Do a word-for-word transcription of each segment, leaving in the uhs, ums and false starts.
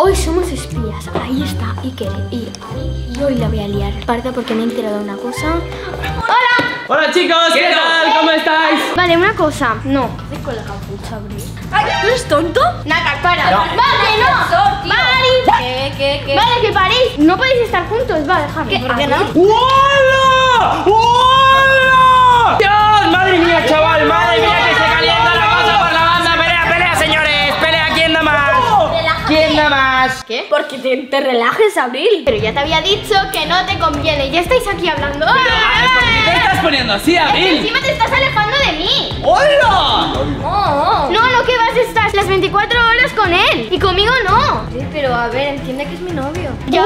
Hoy somos espías. Ahí está Iker y Ari. Y hoy la voy a liar parda porque me he enterado de una cosa. ¡Hola! Hola chicos, ¿qué, ¿Qué tal? ¿Cómo estáis? Vale, una cosa. No, ¿qué con la capucha, Bri? Ay, ¿tú eres tonto? Nada, para. No. Vale, no. Vale. ¿Qué, qué, qué? Vale, que paréis. No podéis estar juntos. Va, déjame. ¿Por qué no? ¡Hola! ¡Hola! ¡Dios! ¡Madre mía, chaval! ¡Madre mía, que se calienta la cosa por la banda! ¡Pelea, pelea, señores! ¡Pelea! ¿Quién da más? ¿Quién da más? ¿Qué? Porque te, te relajes, Abril. Pero ya te había dicho que no te conviene. Ya estáis aquí hablando. Pero, ay, ¿por qué te estás poniendo así, Es que Abril? encima te estás alejando de mí. ¡Hola! Oh, No, no, que vas a estar las veinticuatro horas con él. Y conmigo no. sí, pero a ver, entiende que es mi novio. Ya,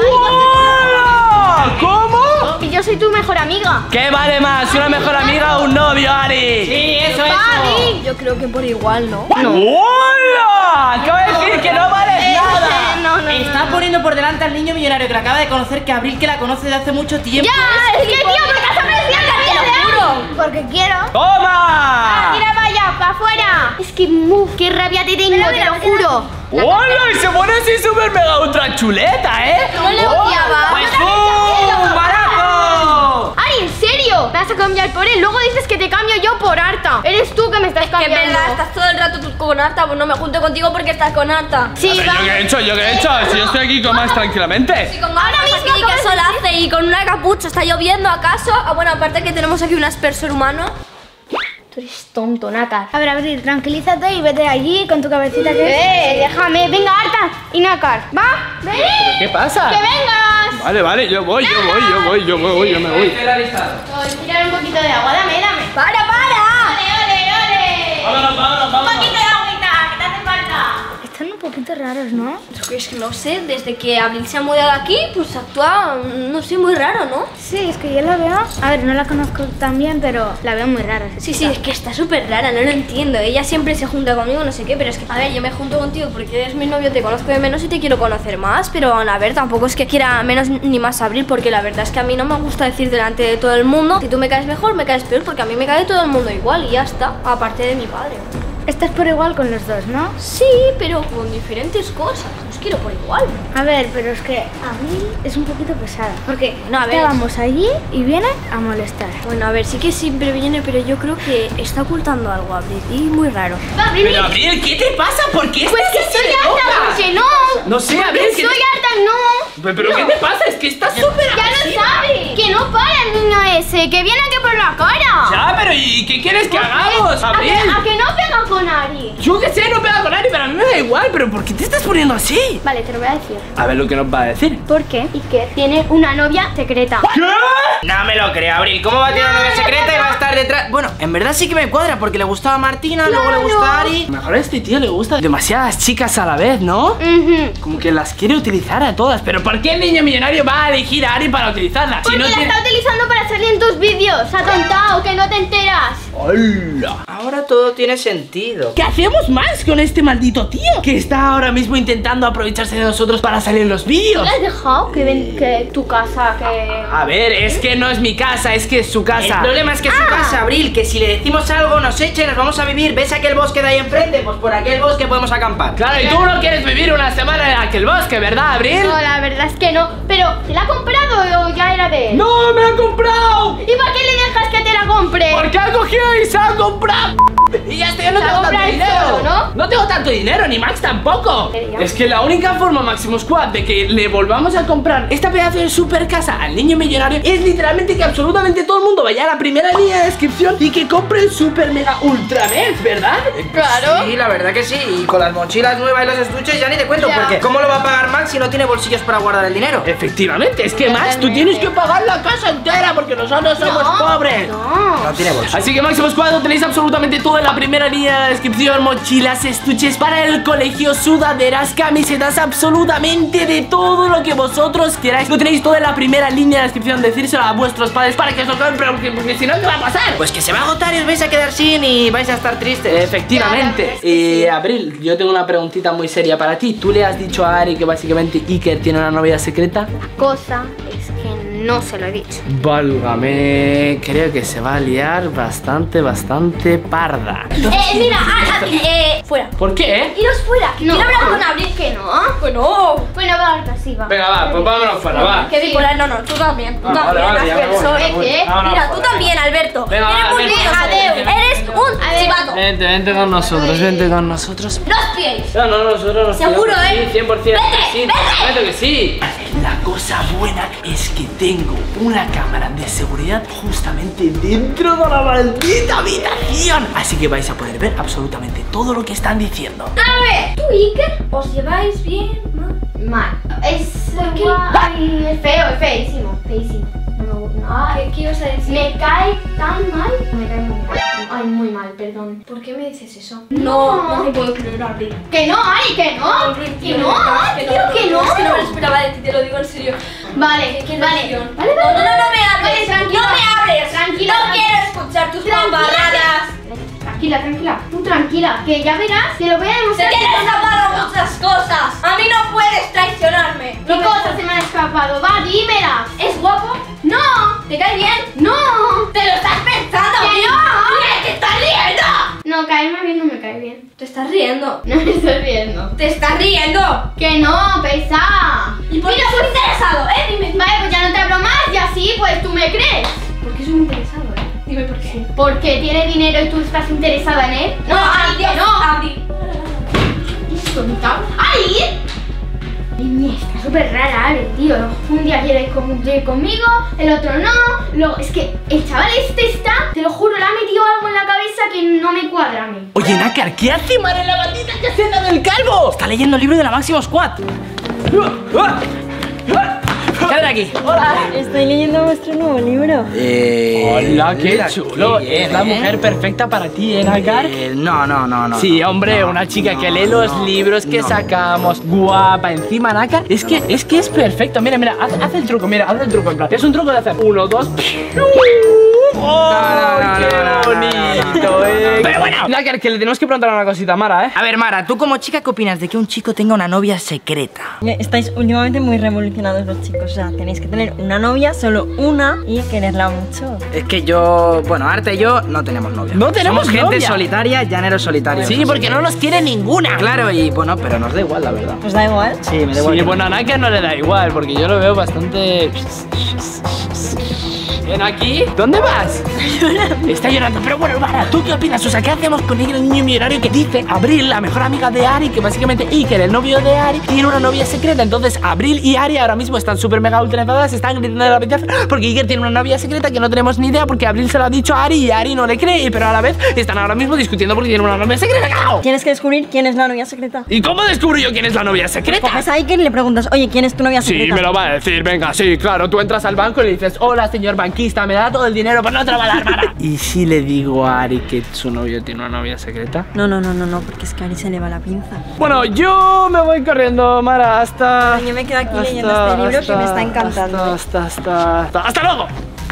¡Hola! ¿Cómo? y yo soy tu mejor amiga. ¿Qué vale más? ¿Una mejor amiga o un novio, Ari? Sí, eso es. Yo creo que por igual, ¿no? ¡Hola! Acabo de decir que no vales nada. No, no, no. Está poniendo por delante al niño millonario que la acaba de conocer, que Abril, que la conoce de hace mucho tiempo. Ya, es que tío, porque has apreciado te lo juro. Porque quiero. ¡Toma! Mira, vaya, para afuera. Es que, muf, qué rabia te tengo, te lo juro. ¡Hola! Y se pone así súper mega ultra chuleta, ¿eh? No le ¡Hola! odiaba. ¡Pues ¡un barato! Ay, ¿en serio? ¿Me vas a cambiar por él? Luego dices que te cambio yo por Arta. Eres tú que me estás Que cambiando. es verdad, estás todo el rato tú con Arta, pues no me junto contigo porque estás con Arta. Sí, Pero va. ¿yo qué he hecho? ¿Yo qué he hecho? Si yo estoy aquí con más tranquilamente. Y con ahora mismo aquí, ¿qué sol hace? Y con una capucha, ¿está lloviendo acaso? Ah, bueno, aparte que tenemos aquí un aspersor humano. Tú eres tonto, Natar. A ver, Abril, tranquilízate y vete allí con tu cabecita que... Eh, déjame. Venga, Arta y Nácar. ¿Va? ¡Ven! ¿Qué pasa? ¡Que vengas! Vale, vale, yo voy, yo voy, yo voy, yo voy, yo me voy. Voy, tirar un poquito de agua. Dame, dame. ¡Para, para! ¡Ole, ole, ole! Vámonos, vámonos, Un vámonos. poquito de agüita, que te hace falta. Están un poquito raros, ¿no? Es que no sé, desde que Abril se ha mudado aquí, pues actúa, no sé, muy raro, ¿no? Sí, es que yo la veo... A ver, no la conozco tan bien, pero la veo muy rara. Sí, sí, es que está súper rara, no lo entiendo. Ella siempre se junta conmigo, no sé qué, pero es que, a ver, yo me junto contigo porque eres mi novio, te conozco de menos y te quiero conocer más, pero a ver, tampoco es que quiera menos ni más Abril, porque la verdad es que a mí no me gusta decir delante de todo el mundo, si tú me caes mejor, me caes peor, porque a mí me cae todo el mundo igual y ya está, aparte de mi padre. Estás por igual con los dos, ¿no? Sí, pero con diferentes cosas, los quiero por igual. A ver, pero es que Abril es un poquito pesada. Porque No, a ver. estábamos allí y viene a molestar. Bueno, a ver, sí que siempre viene, pero yo creo que está ocultando algo Abril y muy raro. Va, ven. Pero Abril, ¿qué te pasa? ¿Por qué Pues estás que así soy de Arta, loca? porque no. No sé, Abril, Que ¿qué soy te... Arta, no. Pero, pero ¿qué te pasa? Es que estás súper Ya lo sabes. Que no para el niño ese, que viene aquí por la cara. Ya, pero ¿y qué quieres que hagamos, ¿A Abril? que, a que no pega con Ari? Yo qué sé, no pega con Ari, pero a mí me da igual. ¿Pero por qué te estás poniendo así? Vale, te lo voy a decir. A ver lo que nos va a decir. ¿Por qué? Iker tiene una novia secreta. ¿Qué? No me lo creo, Abril. ¿Cómo va a tener una novia secreta y va a estar detrás? Bueno, en verdad sí que me cuadra, porque le gustaba a Martina, luego le gusta a Ari. Mejor a este tío le gusta demasiadas chicas a la vez, ¿no? Ujú. Como que las quiere utilizar a todas. Pero ¿por qué el niño millonario va a elegir a Ari para utilizarla? Porque no la tiene... está utilizando para salir en tus vídeos. Atontado, que no te enteras. ¡Hola! Ahora todo tiene sentido. ¿Qué hacemos más con este maldito tío? Que está ahora mismo intentando aprovecharse de nosotros para salir en los vídeos. ¿Le has dejado que ven que tu casa, que... A ver, es que no es mi casa, es que es su El casa. problema es que es su casa, Abril, que si le decimos algo nos echa y nos vamos a vivir. ¿Ves aquel bosque de ahí enfrente? Pues por aquel bosque podemos acampar. Claro, y tú no quieres vivir una semana en aquel bosque, ¿verdad, Abril? No, la verdad es que no. Pero, ¿te la ha comprado o ya era de él? ¡No, me la ha comprado! ¿Y para qué le dejas que te la compre? Porque ha cogido y se ha comprado. Y ya está, yo no Se tengo tanto compra él dinero. solo, ¿no? No tengo tanto dinero, ni Max tampoco. ¿En serio? Es que la única forma, Máximo Squad, de que le volvamos a comprar esta pedazo de super casa al niño millonario es literalmente que absolutamente todo el mundo vaya a la primera línea de descripción y que compre el super mega ultra Merz, ¿verdad? Claro. Sí, la verdad que sí. Y con las mochilas nuevas y los estuches ya ni te cuento. Ya. Porque ¿cómo lo va a pagar Max si no tiene bolsillos para guardar el dinero? Efectivamente, es que Max, tú Totalmente. tienes que pagar la casa entera porque nosotros somos No, pobres. No. No tiene bolsillos. Así que Máximo Squad, tenéis absolutamente todo en la primera línea de descripción. Mochilas, estuches para el colegio, sudaderas, camisetas, absolutamente de todo lo que vosotros queráis. Lo tenéis todo en la primera línea de descripción. Decírselo a vuestros padres para que os lo compren, porque, porque si no, ¿qué va a pasar? Pues que se va a agotar y os vais a quedar sin y vais a estar tristes. Efectivamente. Y Abril, yo tengo una preguntita muy seria para ti. ¿Tú le has dicho a Ari que básicamente Iker tiene una novia secreta? Cosa es que no se lo he dicho. Válgame, creo que se va a liar bastante, bastante parda. Eh, mira, ah, ah, eh, fuera. ¿Por qué? Iros fuera, que No. quiero hablar con Abril. ¿Que no? Bueno, casi va. Venga, va, pues vámonos fuera, va. Que bipolar, no, no, tú también. Tú Ah, también, vale, vale, ya me voy, Alberto. ya me voy. ¿Qué? Vámonos Mira, tú fuera. también, Alberto. Venga, Eres va, muy vente, listo, vente, vente. Eres un chivato. Vente, vente con nosotros, vente con nosotros. No os fiéis. No, no, nosotros nos Seguro, fiamos, ¿eh? Sí, cien por ciento. Vete, Sí, vete. te prometo que sí. La cosa buena es que tengo una cámara de seguridad justamente dentro de la maldita habitación. Así que vais a poder ver absolutamente todo lo que están diciendo. A ver, tú, Iker, ¿os lleváis bien? ¿No? Mal. Es qué? guay, es feo, es feísimo, feísimo. No me gusta. Ay, ¿Qué, ¿Qué ibas a decir? me cae tan mal. Me cae muy mal. Ay, muy mal, perdón. ¿Por qué me dices eso? No, no te puedo creer, Abril. Que no, Ari, que no. Abril, Que tío, no, que tío, que no. Es que no me lo esperaba de ti, te lo digo en serio. Vale, Qué vale. emoción. Vale, No, vale. no, no, no me hables. Vale, tranquila. No me hables. Tranquila, No tranquila. quiero escuchar tus Tranquila, pambaradas. Tranquila, tranquila. Tú tranquila, que ya verás, te lo voy a Se demostrar. te han escapado muchas cosas. A mí no puedes traicionarme. ¿Qué cosas se me han escapado? Va, dímelas. ¿Es guapo? No. ¿Te cae bien? No. ¿Te lo estás pensando? ¡Que tío? no! ¡Mira, te estás riendo! No, caerme bien no me cae bien. Te estás riendo. No me estoy riendo. Te estás riendo. Que no, pesa. ¿Y por qué estás interesado, eh? Dime. Vale, pues ya no te hablo más y así pues tú me crees. ¿Por qué soy interesado, eh? Dime por qué. Porque tiene dinero y tú estás interesada en él. No, Abdi, que no. Abdi. ¡Ay! Y está súper rara, Ari, tío. Un día quiere ir conmigo, el otro no. Luego, es que el chaval este está, te lo juro, le ha metido algo en la cabeza que no me cuadra a mí. Oye, Nácar, ¿qué hace Mar en la maldita caseta del calvo? Está leyendo el libro de la Máximo Squad. ¿Qué hay de aquí? Estoy leyendo vuestro nuevo libro. Eh, Hola, qué mira, chulo. qué bien, Es la ¿eh? mujer perfecta para ti, ¿eh, Nácar? Eh, no, no, no, no. Sí, no, hombre, no, una chica no, que lee los no, libros que no. sacamos, guapa, encima, Nácar. Es que, es que es perfecto. Mira, mira, haz, haz el truco, mira, haz el truco. En plan, es un truco de hacer uno, dos. ¡Oh, no, no, qué no, no, no, bonito, no, no, eh! no. Pero bueno, Nácar, que le tenemos que preguntar una cosita a Mara, ¿eh? A ver, Mara, tú como chica, ¿qué opinas de que un chico tenga una novia secreta? Estáis últimamente muy revolucionados los chicos. O sea, tenéis que tener una novia, solo una, y quererla mucho. Es que yo, bueno, Arte y yo no tenemos novia. No tenemos Somos gente novia. solitaria, llaneros solitarios. Sí, porque no nos quiere ninguna. Claro, y bueno, pero nos da igual, la verdad. ¿Os da igual? Sí, me da igual. Sí, bueno, a Nácar no le da igual, porque yo lo veo bastante... Ven aquí. ¿Dónde vas? Está llorando. Pero bueno, Mara, ¿tú qué opinas? O sea, ¿qué hacemos con el niño millonario que dice Abril, la mejor amiga de Ari, que básicamente Iker, el novio de Ari, tiene una novia secreta? Entonces Abril y Ari ahora mismo están súper mega ultra enfadadas, están gritando de la habitación porque Iker tiene una novia secreta que no tenemos ni idea, porque Abril se lo ha dicho a Ari y Ari no le cree, pero a la vez están ahora mismo discutiendo porque tiene una novia secreta. ¡Cao! Tienes que descubrir quién es la novia secreta. ¿Y cómo descubro yo quién es la novia secreta? Coges a Iker y le preguntas, oye, ¿quién es tu novia secreta? Sí, me lo va a decir, venga, sí, claro. Tú entras al banco y le dices, hola, señor banquista, ¿me da todo el dinero? Pues no te lo va a dar, Mara. ¿Y si le digo a Ari que su novio tiene una novia secreta? No, no, no, no, no, porque es que a Ari se le va la pinza. Bueno, yo me voy corriendo, Mara, hasta... Yo me quedo aquí leyendo este libro que me está encantando. Hasta, hasta, hasta, hasta luego.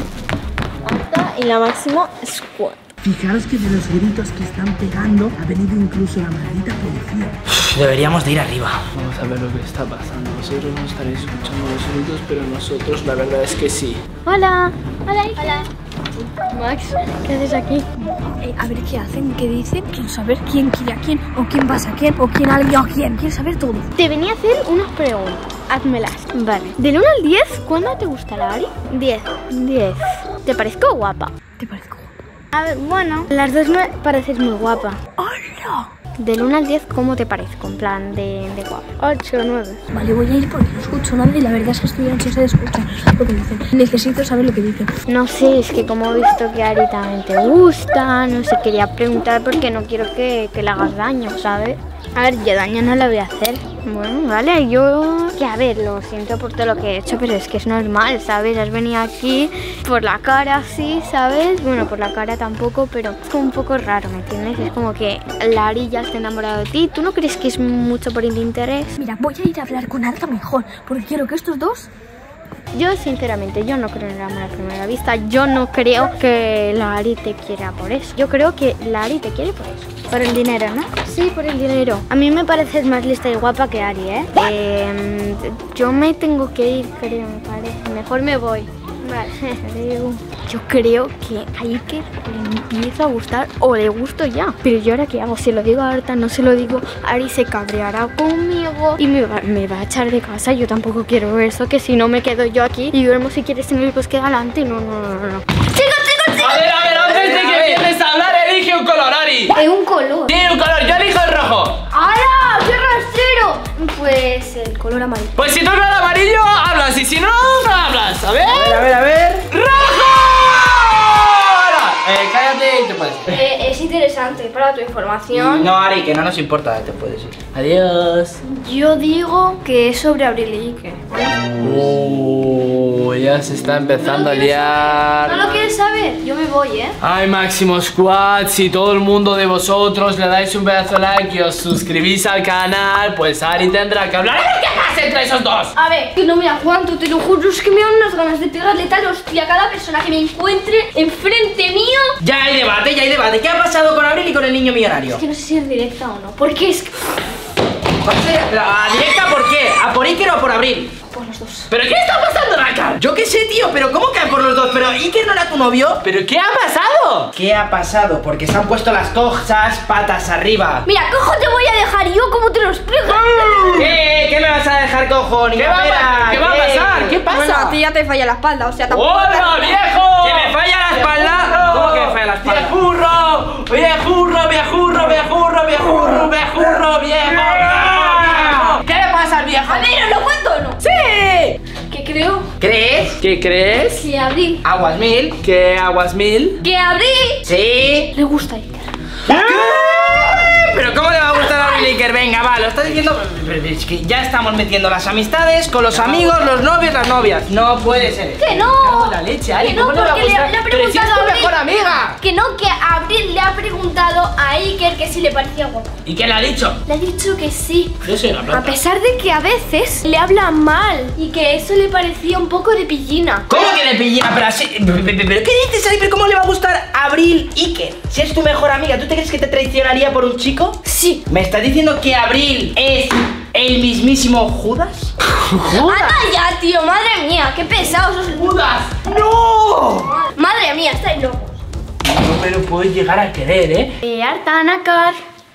Hasta y la máximo Squad. Fijaros que de los gritos que están pegando ha venido incluso la maldita policía. Deberíamos de ir arriba. Vamos a ver lo que está pasando. Vosotros no estaréis escuchando los gritos, pero nosotros la verdad es que sí. Hola. Hola. Hola. Max, ¿qué haces aquí? Eh, a ver qué hacen, qué dicen. Quiero saber quién quiere a quién, o quién pasa a quién, o quién ha liado a quién. Quiero saber todo. Te venía a hacer unas preguntas. Házmelas. Vale. Del uno al diez, ¿cuándo te gustará, Ari? diez. diez. ¿Te parezco guapa? ¿Te parezco? A ver, bueno, las dos me pareces muy guapa. ¡Hola! Del uno al diez, ¿cómo te parezco? En plan de, de guapa. ocho, nueve. Vale, voy a ir porque no escucho nada y la verdad es que estoy ansiosa de escuchar lo que dicen. Necesito saber lo que dicen. No sé, es que como he visto que a Ari también te gusta, no sé, quería preguntar porque no quiero que, que le hagas daño, ¿sabes? A ver, yo daño no le voy a hacer. Bueno, vale, yo... Que a ver, lo siento por todo lo que he hecho, pero es que es normal, ¿sabes? Has venido aquí por la cara, sí, ¿sabes? Bueno, por la cara tampoco, pero es como un poco raro, ¿me entiendes? Es como que la Ari ya está enamorada de ti. ¿Tú no crees que es mucho por el interés? Mira, voy a ir a hablar con Arta mejor, porque quiero que estos dos... Yo, sinceramente, yo no creo en el amor a primera vista. Yo no creo que la Ari te quiera por eso. Yo creo que la Ari te quiere por eso. Por el dinero, ¿no? Sí, por el dinero. A mí me pareces más lista y guapa que Ari, ¿eh? Eh, yo me tengo que ir, creo, me parece. Mejor me voy. Vale. Adiós. yo creo que a Iker le empieza a gustar o le gusto ya. Pero yo ahora qué hago, se lo digo a Arta, no se lo digo, Ari se cabreará conmigo y me va, me va a echar de casa. Yo tampoco quiero eso, que si no me quedo yo aquí y duermo si quieres en el bosque de adelante. No, no, no, no. Chicos, chicos, chicos. A ver, a ver, antes de que empieces a hablar, elige un color, Ari. Es un color. Sí, un color, yo elijo el rojo. ¡Hala! ¡Qué rastrero! Pues el color amarillo. Pues si toca el amarillo, hablas, y si no, no hablas. A ver. A ver, a ver, a ver. ¡Rojo! Eh, cállate y te puedes ir. Eh, es interesante para tu información. No, Ari, que no nos importa, te puedes ir. Adiós. Yo digo que es sobre Abril y Iker. Oh, ya se está empezando a ¿No liar. lo quieres saber? Yo me voy, ¿eh? Ay, Máximo Squad, si todo el mundo de vosotros le dais un pedazo de like y os suscribís al canal, pues Ari tendrá que hablar. A ver qué pasa entre esos dos. A ver, que no me aguanto, te lo juro, es que me dan unas ganas de pegarle tal hostia a cada persona que me encuentre enfrente mío. Ya hay debate, ya hay debate. ¿Qué ha pasado con Abril y con el niño millonario? Es que no sé si es directa o no, porque es que... ¿La directa por qué? ¿A por Iker o a por Abril? Por los dos. ¿Pero qué está pasando, Naka? Yo qué sé, tío, pero ¿cómo que a por los dos? ¿Pero Iker no era tu novio? ¿Pero qué ha pasado? ¿Qué ha pasado? Porque se han puesto las cosas patas arriba. Mira, cojo te voy a dejar yo, ¿cómo te lo explico? ¿Qué? ¿Qué me vas a dejar, cojo? Ni ¿Qué va a pera, pasar? ¿Qué va a pasar? ¿Qué pasa? Bueno, a ti ya te falla la espalda, o sea, tampoco... ¡Hola, viejo! ¿Que me falla la espalda? ¿Cómo que me falla la espalda? ¡Viejurro! ¡Viejurro, viejurro, viejurro, viejurro, viejurro, viejo! ¿Qué le pasa al viejo? A ver, ¿os lo cuento o no? ¡Sí! Que creo ¿Crees? ¿Qué crees? que a Abril... Aguas mil. ¿Que aguas mil? Que a Abril Sí. le gusta a Iker. ¿Pero cómo le va a gustar a Abril Iker? Venga, va, lo estás diciendo. Pero es que ya estamos metiendo las amistades con los amigos, los novios, las novias. No puede ser. Que no. Cago en la leche, Ari, Que no, ¿cómo le va a porque le, gustar? le ha Pero si es preguntado tu a Abril- mejor amiga. Que no, que Abril le ha preguntado a Iker que si le parecía guapo. ¿Y qué le ha dicho? Le ha dicho que sí. Yo soy una A planta. pesar de que a veces le habla mal y que eso le parecía un poco de pillina. ¿Cómo que le pillina? Pero así. ¿Pero qué dices, Ari? ¿Pero cómo le va a gustar a Abril Iker? Si es tu mejor amiga, ¿tú te crees que te traicionaría por un chico? Sí. ¿Me estás diciendo que Abril es el mismísimo Judas? ¡Anda ya, tío! ¡Madre mía! ¡Qué pesados sos! ¡Judas! ¡No! ¡Madre mía! Estáis locos. No me lo puedo llegar a querer, ¿eh? Eh, Arta, Nakar.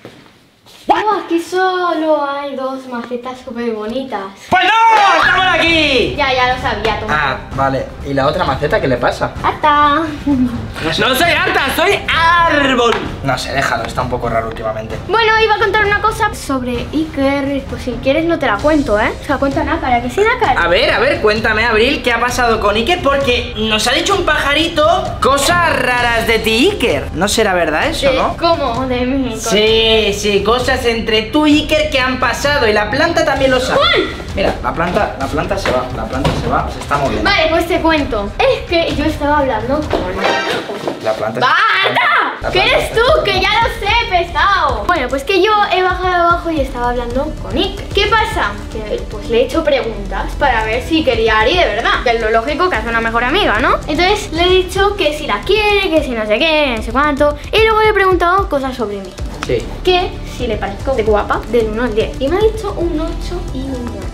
Oh, aquí solo hay dos macetas súper bonitas. ¡Pues no! ¡Estamos aquí! Ya, ya lo sabía, Tom. Ah, vale. ¿Y la otra maceta qué le pasa? Arta. No soy Arta, soy árbol. No sé, déjalo, está un poco raro últimamente. Bueno, iba a contar una cosa sobre Iker. Pues si quieres no te la cuento, ¿eh? Se la cuento a Nakar, ¿a que sí, Nakar? A ver, a ver, cuéntame, Abril, ¿qué ha pasado con Iker? Porque nos ha dicho un pajarito cosas raras de ti, Iker. ¿No será verdad eso, De- no? ¿Cómo? De mí. Sí, sí, cosas entre tú y Iker que han pasado y la planta también lo sabe. Mira, la planta, la planta se va, la planta se va, se está moviendo. Vale, pues te cuento. Es que yo estaba hablando con... La planta se ¡Basta! La ¿Qué planta eres se- tú? Que ya lo sé, pesado. Bueno, pues que yo he bajado abajo y estaba hablando con Iker. ¿Qué pasa? Que pues le he hecho preguntas para ver si quería a Ari de verdad. Que es lo lógico que hace una mejor amiga, ¿no? Entonces le he dicho que si la quiere, que si no sé qué, no sé cuánto. Y luego le he preguntado cosas sobre mí. Sí. Que si le parezco de guapa del uno al diez. Y me ha dicho un ocho y un nueve.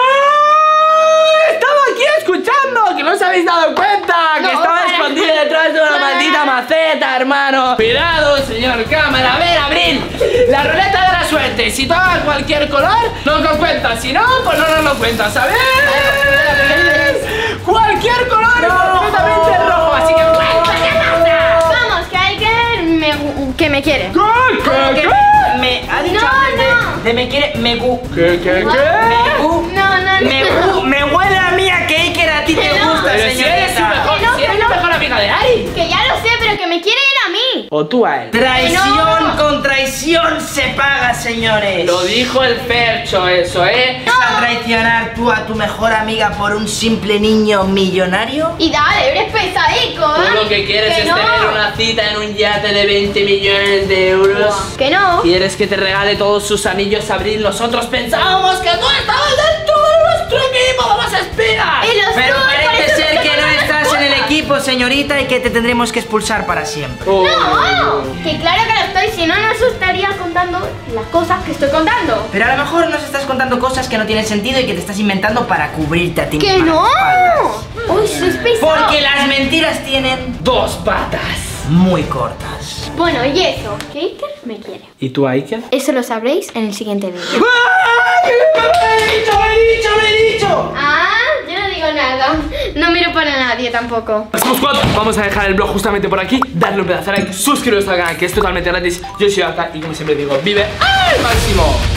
Estaba aquí escuchando, que no os habéis dado cuenta, que No, estaba para- escondido detrás de una para- maldita maceta, hermano. Cuidado, señor cámara. A ver, Abril, la ruleta de la suerte. Si toca cualquier color, nos lo cuentas. Si no, pues no nos lo cuentas, ¿sabes? Cualquier color es completamente rojo, así que cuenta, ¿qué pasa? Vamos, que hay que me, que me quiere. ¿Qué? ¿Qué? ¿Qué? Me ha dicho No, antes de- no. de, me quiere, me gu. ¿Qué? ¿Qué? Me ¿Qué? gu. No, no, no. Me gu. Me huele a mí a que Iker a ti te Que no. gusta, Pero si eres su señorita. mejor, Que no, si eres que la no. mejor amiga de Ari. Que ya lo sé, pero que me quiere ir a mí. O tú a él. Traición No. con traición se paga, señores. Lo dijo el Fercho eso, ¿eh? ¿Vas a traicionar tú a tu mejor amiga por un simple niño millonario? Y dale, eres pesadico, Tú ¿eh? lo que quieres Que es no. tener una cita en un yate de veinte millones de euros. Que no. ¿Quieres que te regale todos sus anillos, Abril? Nosotros pensábamos que tú estabas dentro de nuestro equipo. ¡Vamos a esperar! Y los Pero dos, por parece eso ser te que tocan no las estás en el cosas. equipo, señorita, y que te tendremos que expulsar para siempre. Oh. No, que claro que lo estoy, si no, no os estaría contando las cosas que estoy contando. Pero a lo mejor nos estás contando cosas que no tienen sentido y que te estás inventando para cubrirte a ti ¡Que misma no! las espaldas. Uy, sois pesados. Porque las mentiras tienen dos patas muy cortas. Bueno, y eso, que Iker me quiere. ¿Y tú, Iker? Eso lo sabréis en el siguiente vídeo. ¡Ay! ¡Me he dicho, me he dicho, me he dicho! Ah, yo no digo nada. No miro para nadie tampoco. Squad, vamos a dejar el blog justamente por aquí. Darle un pedazo de like, suscribiros al canal que es totalmente gratis. Yo soy Aka y como siempre digo, vive al máximo.